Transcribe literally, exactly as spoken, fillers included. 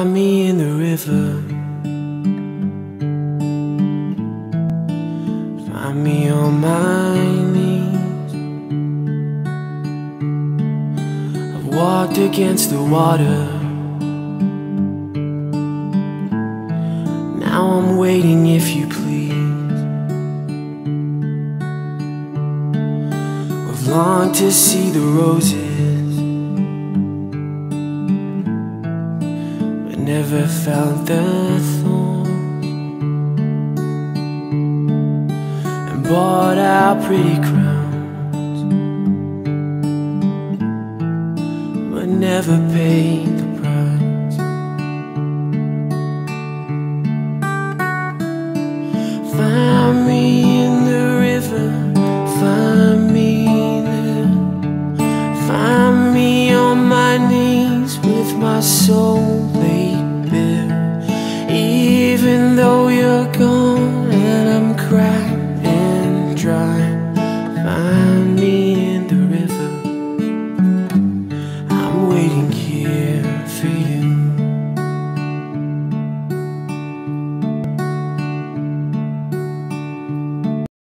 Find me in the river, find me on my knees. I've walked against the water, now I'm waiting if you please. I've longed to see the roses, but never felt the thorns, and bought out pretty crowns, but never paid